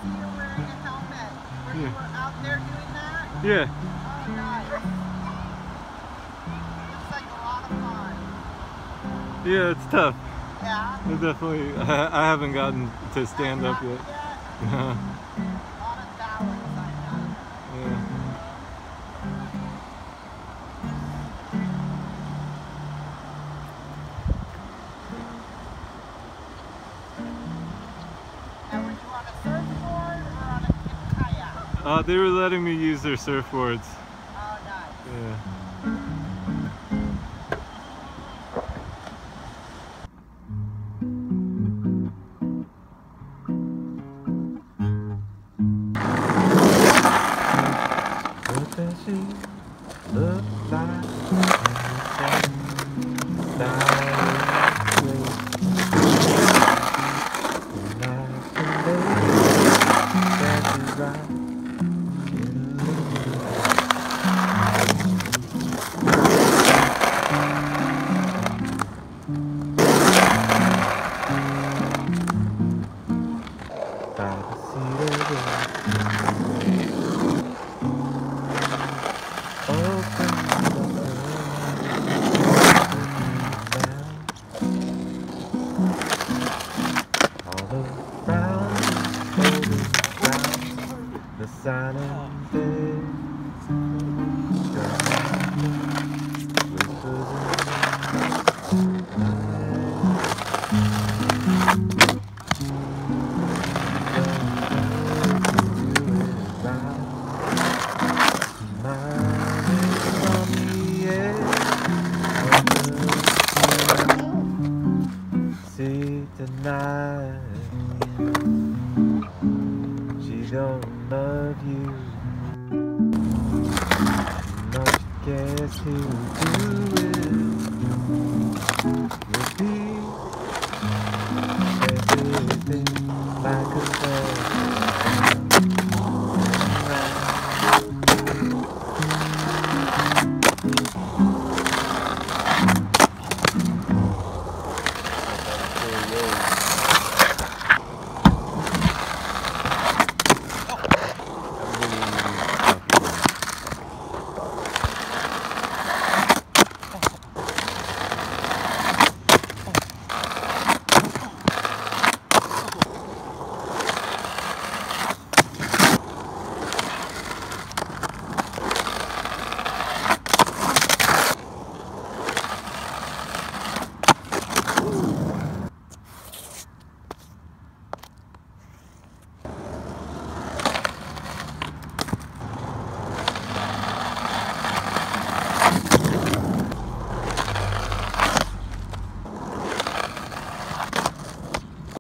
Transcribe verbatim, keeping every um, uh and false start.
see you wearing a helmet. Were Yeah. you out there doing that? Yeah. Oh, nice. Looks like a lot of fun. Yeah, it's tough. Yeah? It definitely, I, I haven't gotten to stand up yet. yet? No. A lot of balance I have. Yeah. Now, were you on a surfboard or on a kayak? Uh, they were letting me use their surfboards. Oh, nice. Yeah. What does she look like the silent day, whispers in the see tonight. She don't love you. Not guess who do it. Will be everything like a